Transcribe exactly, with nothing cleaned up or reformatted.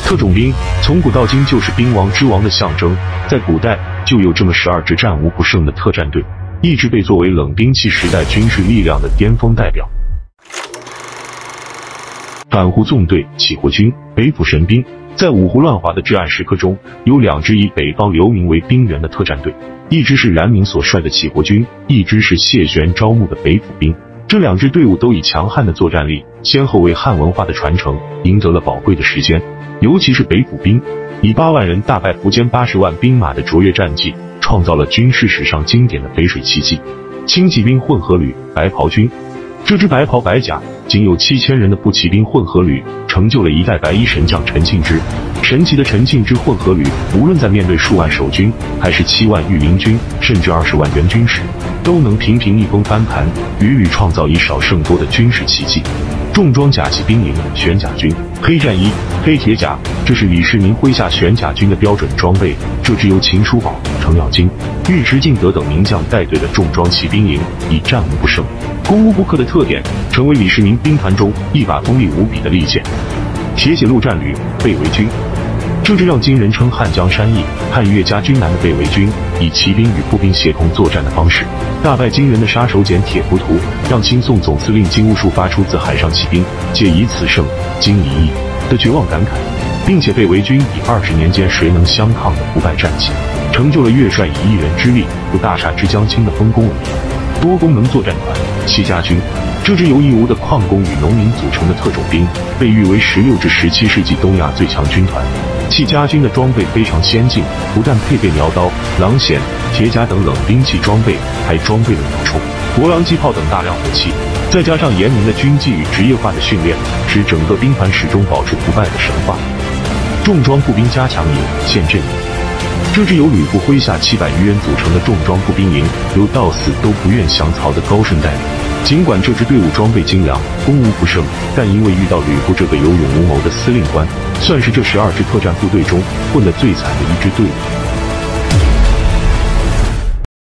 特种兵从古到今就是兵王之王的象征，在古代就有这么十二支战无不胜的特战队，一直被作为冷兵器时代军事力量的巅峰代表。反胡纵队、起火军、北府神兵，在五胡乱华的至暗时刻中，有两支以北方流民为兵源的特战队，一支是冉闵所率的起火军，一支是谢玄招募的北府兵。这两支队伍都以强悍的作战力，先后为汉文化的传承赢得了宝贵的时间。尤其是北府兵，以八万人大败苻坚八十万兵马的卓越战绩，创造了军事史上经典的淝水奇迹。轻骑兵混合旅、白袍军，这支白袍白甲仅有七千人的步骑兵混合旅，成就了一代白衣神将陈庆之。神奇的陈庆之混合旅，无论在面对数万守军，还是七万御林军，甚至二十万援军时，都能频频逆风翻盘，屡屡创造以少胜多的军事奇迹。重装甲骑兵营玄甲军，黑战衣、黑铁甲，这是李世民麾下玄甲军的标准装备。这支由秦叔宝、程咬金、尉迟敬德等名将带队的重装骑兵营，以战无不胜、攻无不克的特点，成为李世民兵团中一把锋利无比的利剑。铁血陆战旅北魏军，这支让今人称汉江山易、汉岳家军南的北魏军，以骑兵与步兵协同作战的方式，大败惊人的杀手锏铁浮屠，让清宋总司令金兀术发出自海上骑兵借以此胜今一役的绝望感慨，并且北魏军以二十年间谁能相抗的不败战绩，成就了岳帅以一人之力不大厦之将倾的丰功伟业。多功能作战团戚家军，这支由义乌的矿工与农民组成的特种兵，被誉为十六至十七世纪东亚最强军团。戚家军的装备非常先进，不但配备苗刀、狼筅、铁甲等冷兵器装备，还装备了鸟铳、国狼机炮等大量武器，再加上严明的军纪与职业化的训练，使整个兵团始终保持不败的神话。重装步兵加强营宪阵营，这支由吕布麾下七百余人组成的重装步兵营，由到死都不愿降曹的高顺带领。尽管这支队伍装备精良，攻无不胜，但因为遇到吕布这个有勇无谋的司令官，算是这十二支特战部队中混得最惨的一支队伍。